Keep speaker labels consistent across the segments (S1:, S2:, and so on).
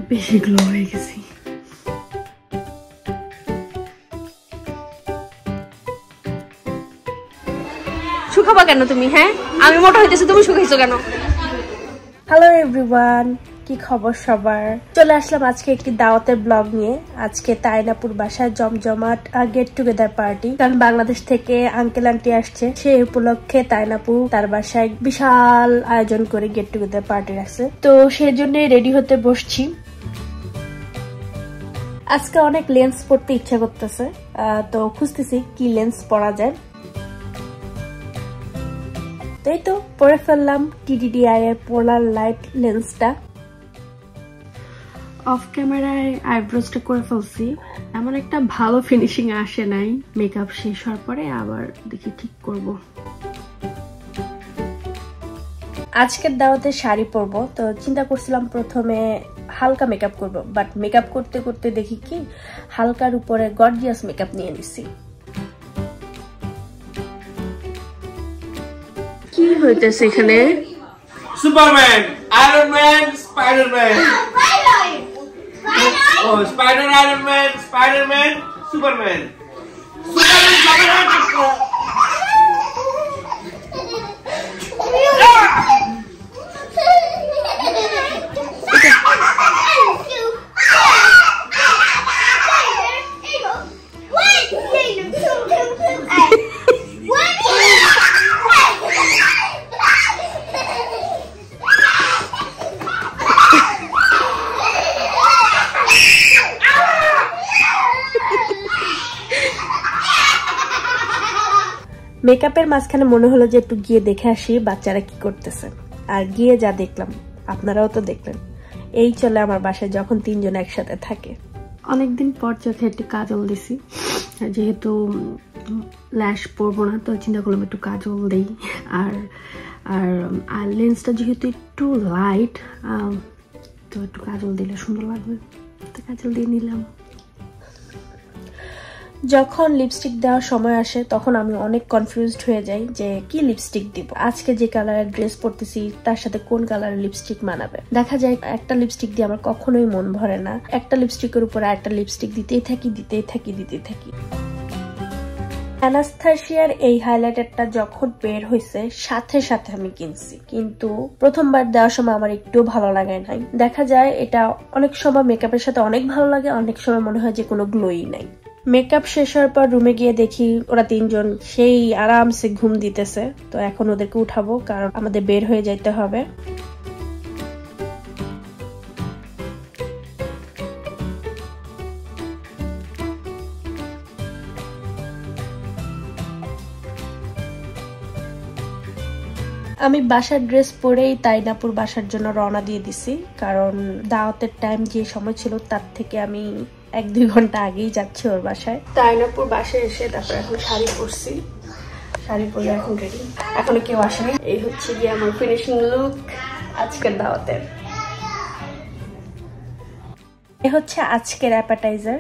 S1: বেশি গ্লো হয়ে গেছি। শুকাবা কেন তুমি? হ্যাঁ, আমি মোটা হইতেছি, তুমি শুকাইছো কেন? হ্যালো এভরিওয়ান, কি খবর সবার? চলে আসলাম আজকে একটি দাওয়াতের ব্লগ নিয়ে। আজকে তাইনাপুর বাসায় জমজমাট গেট টুগেদার পার্টি, কারণ বাংলাদেশ থেকে আঙ্কেল আন্টি আসছে। সেই উপলক্ষে তাইনাপু তার বাসায় বিশাল আয়োজন করে গেট টুগেদার পার্টি রাখছে। তো সেই জন্য রেডি হতে বসছি। আজকে অনেক লেন্স পড়তে ইচ্ছা করতেছে, তো খুঁজতেছি কি লেন্স পরা যায়। তাই তো পরে ফেললাম TDDI এর পোলার লাইট লেন্সটা। অফ ক্যামেরায় আইব্রোজটা করে ফেলছি, এমন একটা ভালো ফিনিশিং আসে নাই। মেকআপ শেষ হওয়ার পরে আবার দেখি ঠিক করব। আজকের দাওয়াতে শাড়ি পরবো, তো চিন্তা করছিলাম প্রথমে হালকা মেকআপ করব, বাট মেকআপ করতে করতে দেখি কি হালকার উপরে গর্জিয়াস মেকআপ নিয়ে নিছি। কি হইতেছে এখানে?
S2: Superman, Iron Man, Spiderman. ও Spider, Iron Man, Spiderman, Superman.
S1: মেকআপের মাঝখানে মনে হলো যে একটু গিয়ে দেখে আসি বাচ্চারা কি করতেছে। আর গিয়ে যা দেখলাম আপনারাও তো দেখলেন। এই চলে আমার বাসায় যখন তিনজন একসাথে থাকে। অনেকদিন পর চোখে একটু কাজল দিছি, যেহেতু ল্যাশ পরবো না তো চিন্তা করলাম একটু কাজল দেই। আর আর লেন্সটা যেহেতু একটু লাইট, তো একটু কাজল দিলে সুন্দর লাগবে, তো কাজল দিয়ে নিলাম। যখন লিপস্টিক দেওয়ার সময় আসে তখন আমি অনেক কনফিউজড হয়ে যাই যে কি লিপস্টিক দিব। আজকে যে কালারের ড্রেস পরতেছি তার সাথে কোন কালারের লিপস্টিক মানাবে। দেখা যায় একটা লিপস্টিক দিয়ে আমার কখনোই মন ভরে না, একটা লিপস্টিকের উপরে একটা লিপস্টিক দিতেই থাকি। অ্যানাস্থাসিয়ার এই হাইলাইটারটা যখন বের হয়েছে সাথে সাথে আমি কিনছি, কিন্তু প্রথমবার দেওয়ার সময় আমার একটু ভালো লাগে নাই। দেখা যায় এটা অনেক সময় মেকআপের সাথে অনেক ভালো লাগে, অনেক সময় মনে হয় যে কোনো গ্লোই নাই। মেকআপ শেষ হওয়ার পর রুমে গিয়ে দেখি ওরা তিনজন সেই আরামসে ঘুম দিতেছে। তো এখন ওদেরকে উঠাবো, কারণ আমাদের বের হয়ে যাইতে হবে। আমি বাসার ড্রেস পরেই তাইনাপুর বাসার জন্য রওনা দিয়ে দিছি, কারণ দাওয়াতের টাইম যে সময় ছিল তার থেকে আমি 1-2 ঘন্টা আগেই যাচ্ছি ওর বাসায়। তাইনাপুর বাসায় এসে তারপর এখন শাড়ি পরছি, শাড়ি পরে এখন রেডি। এখনো কেউ আসেনি। এই হচ্ছে গিয়ে আমার ফিনিশিং লুক আজকের দাওয়াতের। এ হচ্ছে আজকের অ্যাপাটাইজার।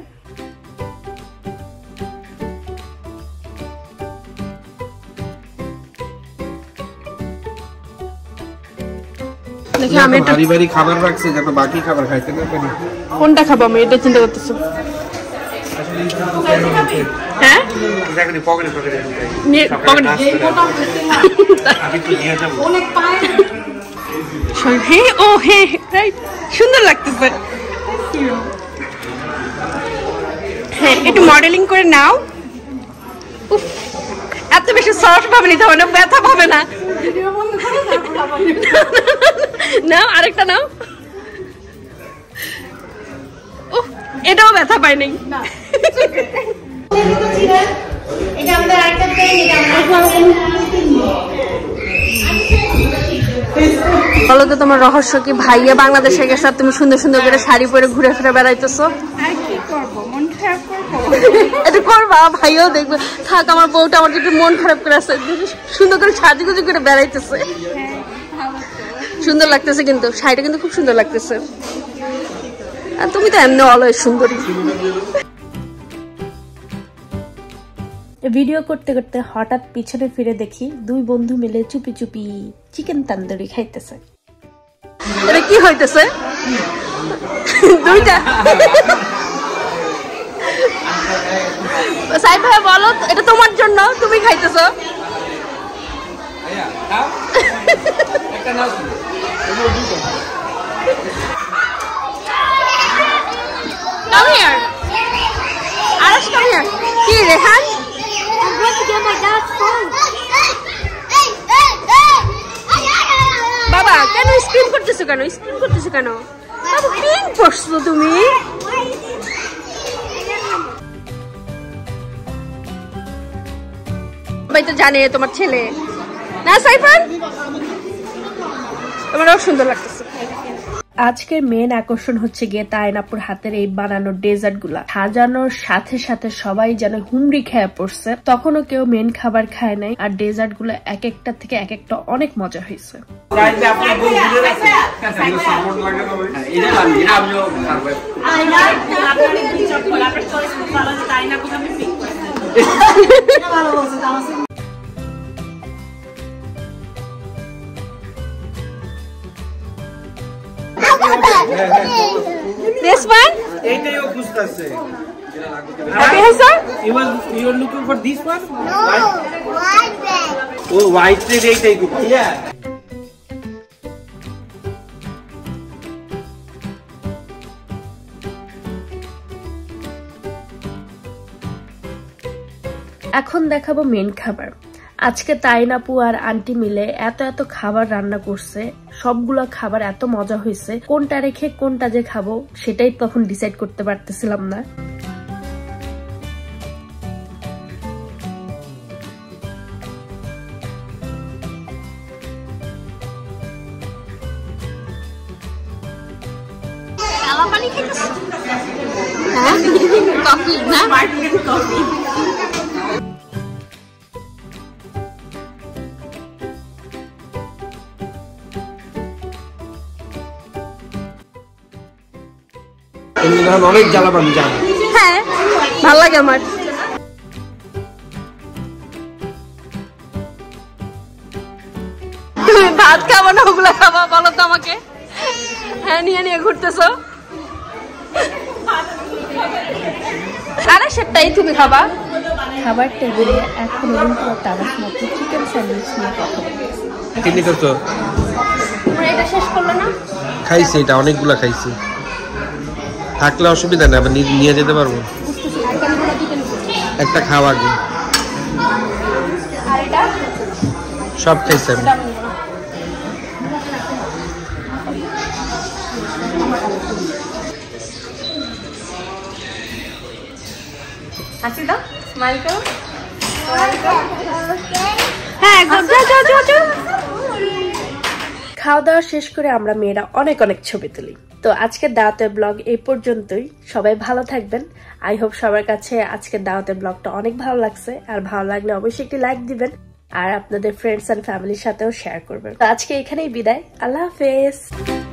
S2: আমি ভারী ভারী খাবার রাখছি যাতে বাকি খাবার খাইতে না পারি।
S1: কোনটা খাবো আমি এটা চিন্তা করতেছি। হ্যাঁ
S2: দেখনি পকেটে আমি তো নিয়ে যাব। অনেক পায়।
S1: হ্যাঁ, ও হ্যাঁ রাইট, সুন্দর লাগতেছে। হ্যাঁ একটু মডেলিং করে নাও। উফ, এত বেশি সফট ভাবে নিতে হবে না, ব্যথা পাবে না। নাও আরেকটা নাও। এটাও ব্যথা পায় নাই। বলো তো তোমার রহস্য কি? ভাইয়া বাংলাদেশে গেছে, তুমি সুন্দর সুন্দর করে শাড়ি পরে ঘুরে ফিরে বেড়াইতেছো। এটা করবা, ভাইও দেখবে। থাক, আমার বউটা আমার একটু মন খারাপ করে আছে, সুন্দর করে সাজুগুজু করে বেড়াইতেছে। সুন্দর লাগতেছে কিন্তু শাড়িটা কিন্তু খুব সুন্দর লাগতেছে। আর তুমি তো এমনি অলওয়েজ সুন্দরী। ভিডিও করতে করতে হঠাৎ পিছনে ফিরে দেখি 2 বন্ধু মিলে চুপি চুপি চিকেন তান্দুরি খাইতেছে। এটা কি হইতেছে? দুইটা সাইফ ভাই বলো এটা তোমার জন্য, তুমি খাইতেছো। Come here. Arash, come here. কি Rehan?
S3: I'm going to get my dad's phone.
S1: বাবা কেন স্ক্রিন করতেছো কেন? স্ক্রিন করতেছো কেন? বাবা পিন করছো তুমি? ভাই তো জানে তোমার ছেলে না সাইফান, তোমারও সুন্দর লাগতেছে। আজকের মেন আকর্ষণ হচ্ছে গিয়ে তাইনাপুর হাতের এই বানানো ডেজার্ট গুলা। সাজানোর সাথে সাথে সবাই যেন হুমড়ি খেয়ে পড়ছে, তখনও কেউ মেন খাবার খায় নাই। আর ডেজার্ট গুলো এক একটা থেকে এক একটা অনেক মজা হয়েছে। This one?
S2: এইটাই ও খুঁজতেছে।
S1: Happy Hassan?
S2: You are looking for this one?
S3: No, white bag.
S2: ও হোয়াইট রেড এইটাই খুঁজছে।
S1: এখন দেখাবো মেন খাবার। আজকে তাইনাপু আর আন্টি মিলে এত এত খাবার রান্না করছে, সবগুলা খাবার এত মজা হয়েছে, কোনটা রেখে কোনটা যে খাবো সেটাই তখন ডিসাইড করতে পারতেছিলাম না। কফি না কফি
S2: অনেক জ্বালাবান জান।
S1: হ্যাঁ ভালো লাগে আমার। তুমি ভাত খাবো না ওগুলো খাবা বলো তো আমাকে? হ্যাঁ নিয়ে নিয়ে ঘুরতেছো। আরে সেটাই তুমি খাবা। খাবার টেবিলে এখন তারাস মাত্র চিকেন স্যান্ডউইচ নিয়ে কথা বলতেছে।
S2: কি নিতেছো?
S1: তোমরা এটা শেষ করলে না?
S2: খাইছি, এটা অনেকগুলা খাইছি। থাকলে অসুবিধা নেই, আবার নিয়ে যেতে পারবো। একটা খাওয়া আগে সব খাইছি আমি।
S1: হাসি দাও, স্মাইল করো। হ্যাঁ একদম। খাওয়া দাওয়া শেষ করে আমরা মেয়েরা অনেক অনেক ছবি তুলি। তো আজকের দাওয়াতের ব্লগ এই পর্যন্তই। সবাই ভালো থাকবেন। আই হোপ সবার কাছে আজকের দাওয়াতের ব্লগটা অনেক ভালো লাগছে। আর ভালো লাগলে অবশ্যই একটি লাইক দিবেন আর আপনাদের ফ্রেন্ডস এন্ড ফ্যামিলির সাথেও শেয়ার করবেন। তো আজকে এখানেই বিদায়। আল্লাহ হাফেজ।